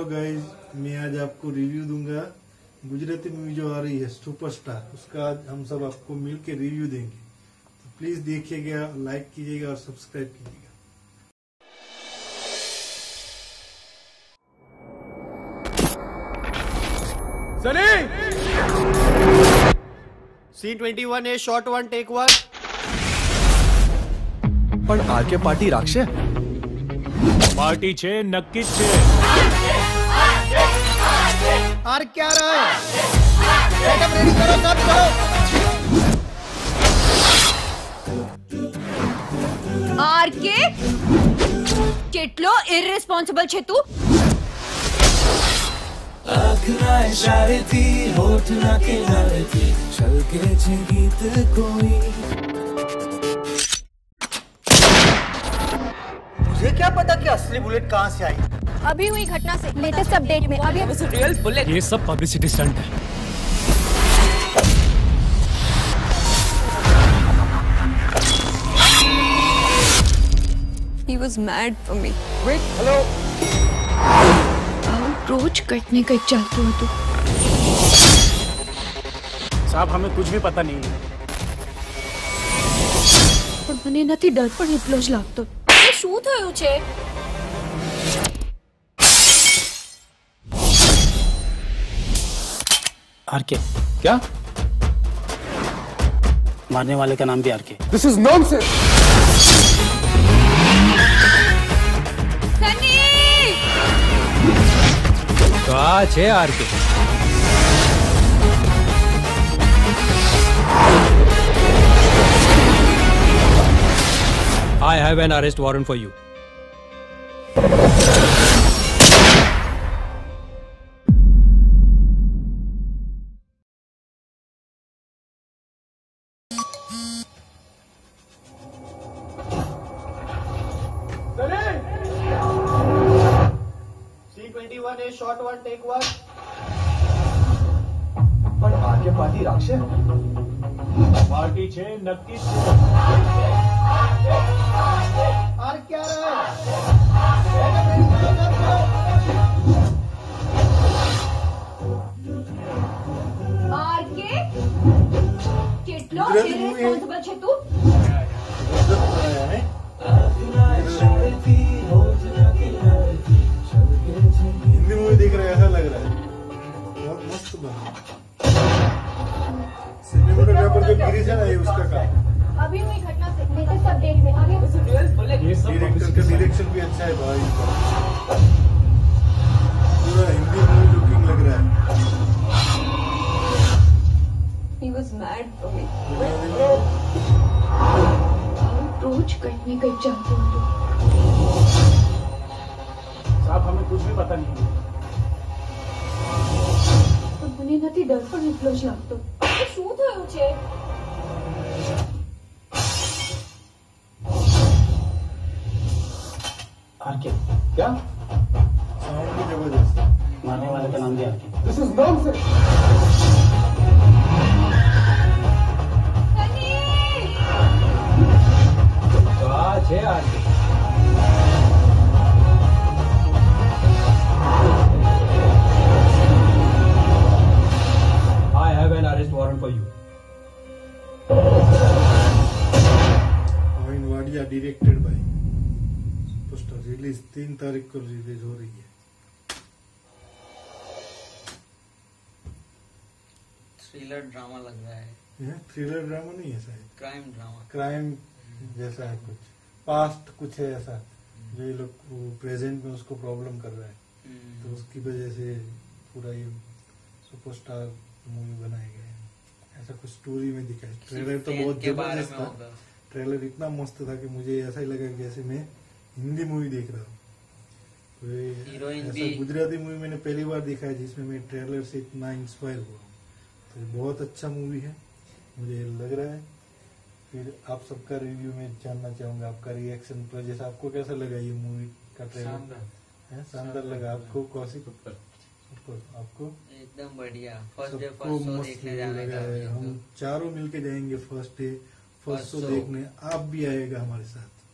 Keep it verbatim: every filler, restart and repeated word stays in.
Guys, मैं आज आपको रिव्यू दूंगा गुजराती मूवी जो आ रही है सुपरस्टार, उसका आज हम सब आपको मिलके रिव्यू देंगे। तो प्लीज देखिएगा, लाइक कीजिएगा और सब्सक्राइब कीजिएगा। Sunny scene twenty one A shot one take one. पण आरके पार्टी राखशे? पार्टी छे, नक्कीच छे। आर क्या रहा है? सेटअप रेडी करो, सब करो। आरके કેટલો ઇરરિસ્પોન્સિબલ છે તું? आँखना इशारे थी, होठ ना किनारे थी, छलके छे गीत कोई। मुझे क्या पता कि असली बुलेट कहाँ से आई। अभी हुई घटना से लेटेस्ट अपडेट में अभी रियल बुलेट। ये सब पब्लिसिटी स्टंट है। He was mad for me. Wait, hello. रोज कटने का चाहती हूँ तू। साहब, हमें कुछ भी पता नहीं है। પણ મને નથી ડર, પણ એટલો જ લાગતો। એ શું થયું છે? आरके। क्या? मारने वाले का नाम भी RK. This is nonsense. Sunny! तो आज है RK. I have an arrest warrant for you. Scene twenty one A shot one take one. पण आरके पार्टी राखशे? पार्टी छे, नक्कीच छे। आर क्या रहा है? सेटअप रेडी करो, सब करो। આરકે કેટલો ઇરરિસ્પોન્સિબલ છે તું? आँखना इशारे थी, होठ ना किनारे थी, छलके छे गीत। हिंदी मूवी देख रहे हैं, ऐसा लग रहा है बहुत मस्त बना। सिनेमेटोग्राफर जो गिरीश है ना, ये उसका काम। अभी हुई घटना से लेटेस्ट अपडेट में अभी डायरेक्टर का डायरेक्शन भी अच्छा है भाई, पूरा हिंदी मूवी लुकिंग लग रहा है। He was mad for me. रोज कटने का चाहती हूँ तू। साहब, हमें कुछ भी पता नहीं है। પણ મને નથી ડર, પણ એટલો જ લાગતો। એ શું થયું છે? आरके। क्या? साउंड भी जबरदस्त। मारने वाले का नाम भी RK. This is nonsense. Sunny! तो आज है RK. I have an arrest warrant for you. Owen Wadia directed by superstar, release तीन तारीख को रिलीज हो रही है। थ्रिलर ड्रामा लग रहा है। यह थ्रिलर ड्रामा नहीं है शायद, क्राइम ड्रामा। क्राइम जैसा है, कुछ पास्ट कुछ है ऐसा, जो ये लोग प्रेजेंट में उसको प्रॉब्लम कर रहा है, तो उसकी वजह से पूरा ये सुपरस्टार मूवी बनाया गया है। ऐसा कुछ स्टोरी में दिखा है। ट्रेलर तो बहुत जबरदस्त था, ट्रेलर इतना मस्त था कि मुझे ऐसा ही लगा जैसे मैं हिंदी मूवी देख रहा हूँ। तो हीरोइन ऐसा भी गुजराती मूवी मैंने पहली बार देखा है जिसमें मैं ट्रेलर से इतना इंस्पायर हुआ हूँ। तो ये बहुत अच्छा मूवी है, मुझे लग रहा है। फिर आप सबका रिव्यू में जानना चाहूंगा, आपका रिएक्शन पर। जैसे आपको कैसा लगा ये मूवी का ट्रेलर? है शानदार लगा आपको? कौशिक आपको? एकदम बढ़िया। फर्स्ट डे सबको फर्स्ट शो मस्त देखने जाने लगा का। है। हम चारों मिलके जाएंगे फर्स्ट डे फर्स्ट शो देखने, आप भी आएगा हमारे साथ।